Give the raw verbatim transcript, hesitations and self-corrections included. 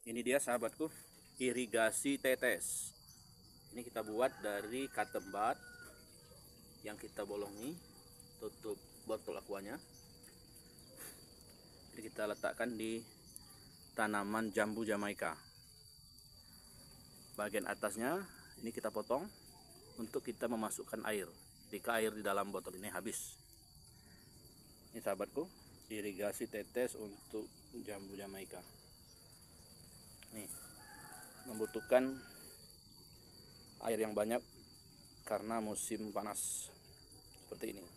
Ini dia sahabatku, irigasi tetes. Ini kita buat dari katembat yang kita bolongi, tutup botol aquanya. Jadi kita letakkan di tanaman jambu Jamaika. Bagian atasnya ini kita potong untuk kita memasukkan air jika air di dalam botol ini habis. Ini sahabatku, irigasi tetes untuk jambu Jamaika. Nih, membutuhkan air yang banyak karena musim panas seperti ini.